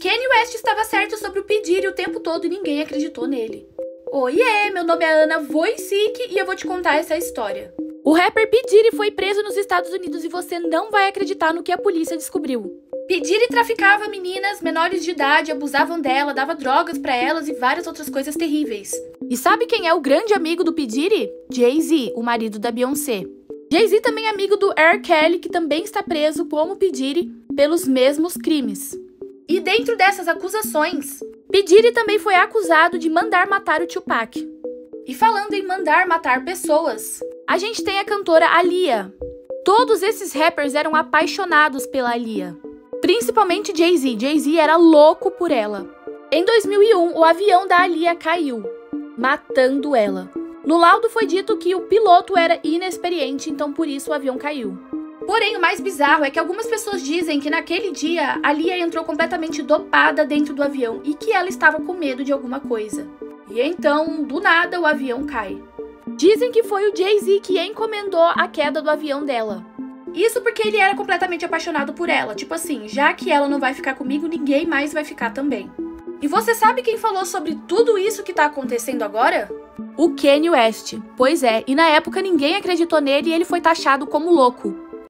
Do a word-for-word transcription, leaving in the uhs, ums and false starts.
Kanye West estava certo sobre o P. Diddy o tempo todo e ninguém acreditou nele. Oiê, meu nome é Ana Wojcik e eu vou te contar essa história. O rapper P. Diddy foi preso nos Estados Unidos e você não vai acreditar no que a polícia descobriu. P. Diddy traficava meninas menores de idade, abusavam dela, dava drogas pra elas e várias outras coisas terríveis. E sabe quem é o grande amigo do P. Diddy? Jay-Z, o marido da Beyoncé. Jay-Z também é amigo do R. Kelly, que também está preso como P. Diddy pelos mesmos crimes. E dentro dessas acusações, P. Diddy também foi acusado de mandar matar o Tupac. E falando em mandar matar pessoas, a gente tem a cantora Aaliyah. Todos esses rappers eram apaixonados pela Aaliyah. Principalmente Jay-Z. Jay-Z era louco por ela. Em dois mil e um, o avião da Aaliyah caiu, matando ela. No laudo foi dito que o piloto era inexperiente, então por isso o avião caiu. Porém, o mais bizarro é que algumas pessoas dizem que naquele dia, a Aaliyah entrou completamente dopada dentro do avião e que ela estava com medo de alguma coisa. E então, do nada, o avião cai. Dizem que foi o Jay-Z que encomendou a queda do avião dela. Isso porque ele era completamente apaixonado por ela. Tipo assim, já que ela não vai ficar comigo, ninguém mais vai ficar também. E você sabe quem falou sobre tudo isso que tá acontecendo agora? O Kanye West. Pois é, e na época ninguém acreditou nele e ele foi taxado como louco.